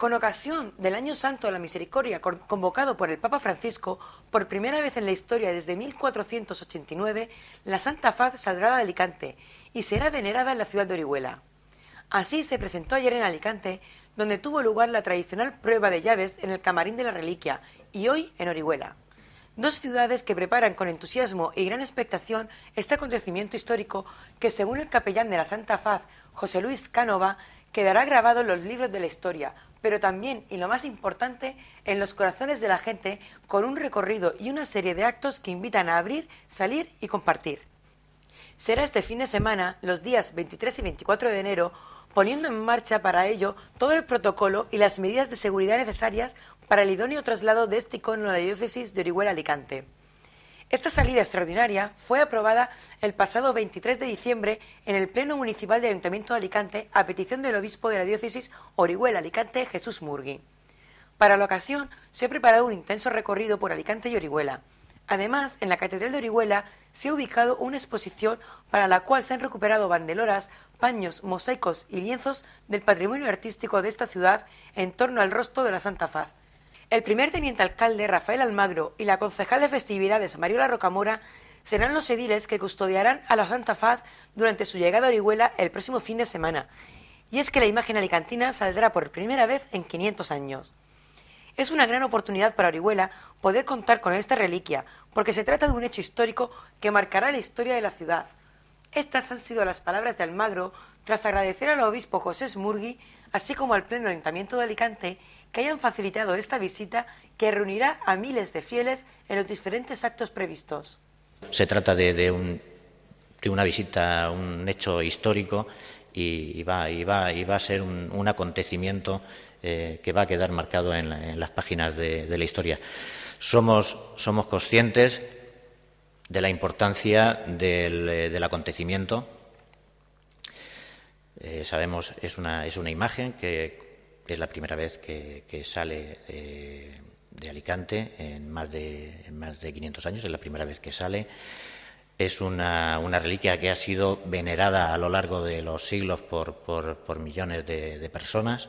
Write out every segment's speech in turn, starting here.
Con ocasión del Año Santo de la Misericordia convocado por el Papa Francisco, por primera vez en la historia desde 1489, la Santa Faz saldrá de Alicante y será venerada en la ciudad de Orihuela. Así se presentó ayer en Alicante, donde tuvo lugar la tradicional prueba de llaves en el Camarín de la Reliquia, y hoy en Orihuela. Dos ciudades que preparan con entusiasmo y gran expectación este acontecimiento histórico que, según el capellán de la Santa Faz, José Luis Cánova, quedará grabado en los libros de la historia, pero también, y lo más importante, en los corazones de la gente, con un recorrido y una serie de actos que invitan a abrir, salir y compartir. Será este fin de semana, los días 23 y 24 de enero, poniendo en marcha para ello todo el protocolo y las medidas de seguridad necesarias para el idóneo traslado de este icono a la diócesis de Orihuela-Alicante. Esta salida extraordinaria fue aprobada el pasado 23 de diciembre en el Pleno Municipal del Ayuntamiento de Alicante a petición del obispo de la diócesis Orihuela-Alicante, Jesús Murgui. Para la ocasión se ha preparado un intenso recorrido por Alicante y Orihuela. Además, en la Catedral de Orihuela se ha ubicado una exposición para la cual se han recuperado bandeloras, paños, mosaicos y lienzos del patrimonio artístico de esta ciudad en torno al rostro de la Santa Faz. El primer teniente alcalde, Rafael Almagro, y la concejal de festividades, Mariola Rocamora, serán los ediles que custodiarán a la Santa Faz durante su llegada a Orihuela el próximo fin de semana. Y es que la imagen alicantina saldrá por primera vez en 500 años. Es una gran oportunidad para Orihuela poder contar con esta reliquia, porque se trata de un hecho histórico que marcará la historia de la ciudad. Estas han sido las palabras de Almagro tras agradecer al obispo José Murgui, así como al Pleno Ayuntamiento de Alicante, que hayan facilitado esta visita que reunirá a miles de fieles en los diferentes actos previstos. Se trata de una visita, un hecho histórico y va a ser un acontecimiento que va a quedar marcado en las páginas de la historia. Somos conscientes de la importancia del acontecimiento. Sabemos, es una imagen que es la primera vez que sale de Alicante en más de 500 años, es la primera vez que sale. Es una reliquia que ha sido venerada a lo largo de los siglos por millones de personas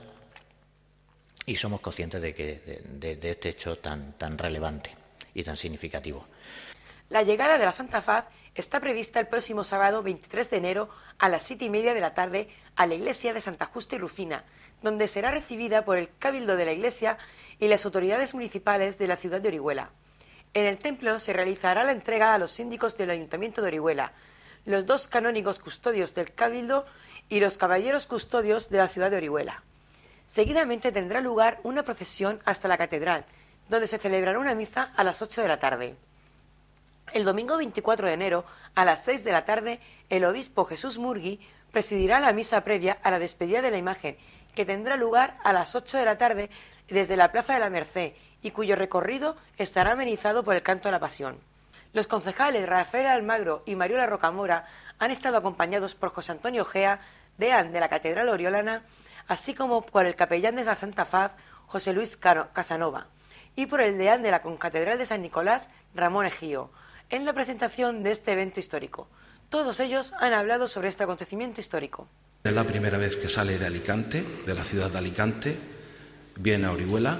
y somos conscientes de este hecho tan relevante y tan significativo. La llegada de la Santa Faz está prevista el próximo sábado 23 de enero a las 7:30 de la tarde a la iglesia de Santa Justa y Rufina, donde será recibida por el Cabildo de la Iglesia y las autoridades municipales de la ciudad de Orihuela. En el templo se realizará la entrega a los síndicos del Ayuntamiento de Orihuela, los dos canónigos custodios del Cabildo y los caballeros custodios de la ciudad de Orihuela. Seguidamente tendrá lugar una procesión hasta la catedral, donde se celebrará una misa a las 8 de la tarde. El domingo 24 de enero, a las 6 de la tarde, el obispo Jesús Murgui presidirá la misa previa a la despedida de la imagen, que tendrá lugar a las 8 de la tarde desde la Plaza de la Merced y cuyo recorrido estará amenizado por el canto a la Pasión. Los concejales Rafael Almagro y Mariola Rocamora han estado acompañados por José Antonio Gea, deán de la Catedral Oriolana, así como por el capellán de la Santa Faz, José Luis Casanova, y por el deán de la Concatedral de San Nicolás, Ramón Ejío, en la presentación de este evento histórico. Todos ellos han hablado sobre este acontecimiento histórico. Es la primera vez que sale de Alicante, de la ciudad de Alicante, viene a Orihuela.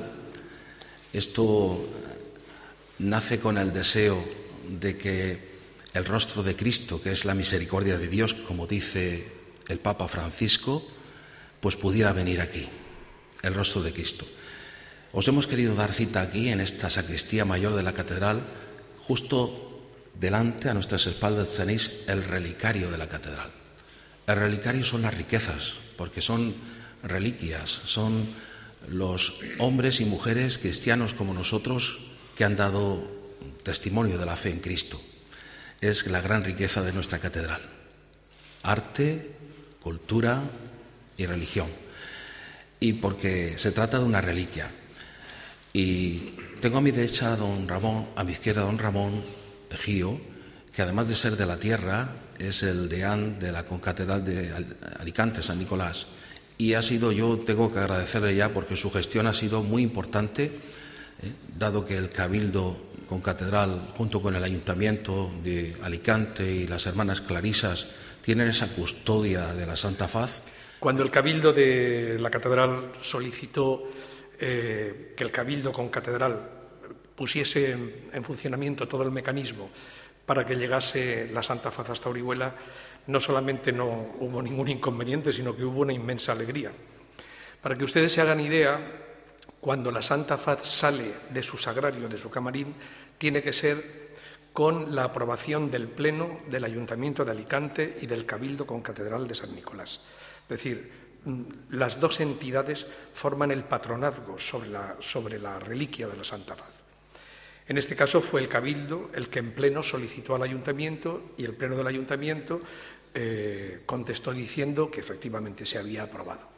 Esto nace con el deseo de que el rostro de Cristo, que es la misericordia de Dios, como dice el Papa Francisco, pues pudiera venir aquí, el rostro de Cristo. Os hemos querido dar cita aquí, en esta sacristía mayor de la catedral. Justo delante, a nuestras espaldas, tenéis el relicario de la catedral. El relicario son las riquezas, porque son reliquias, son los hombres y mujeres cristianos como nosotros que han dado testimonio de la fe en Cristo. Es la gran riqueza de nuestra catedral. Arte, cultura y religión. Y porque se trata de una reliquia. Y tengo a mi derecha a don Ramón, a mi izquierda a don Ramón Ejío, que además de ser de la tierra, es el deán de la Concatedral de Alicante, San Nicolás. Y yo tengo que agradecerle ya porque su gestión ha sido muy importante, dado que el Cabildo Concatedral, junto con el Ayuntamiento de Alicante y las hermanas Clarisas, tienen esa custodia de la Santa Faz. Cuando el Cabildo de la Catedral solicitó que el Cabildo con Catedral pusiese en funcionamiento todo el mecanismo para que llegase la Santa Faz hasta Orihuela, no solamente no hubo ningún inconveniente, sino que hubo una inmensa alegría. Para que ustedes se hagan idea, cuando la Santa Faz sale de su sagrario, de su camarín, tiene que ser con la aprobación del Pleno del Ayuntamiento de Alicante y del Cabildo con Catedral de San Nicolás. Es decir, las dos entidades forman el patronazgo sobre la reliquia de la Santa Faz. En este caso fue el Cabildo el que en pleno solicitó al Ayuntamiento y el Pleno del Ayuntamiento contestó diciendo que efectivamente se había aprobado.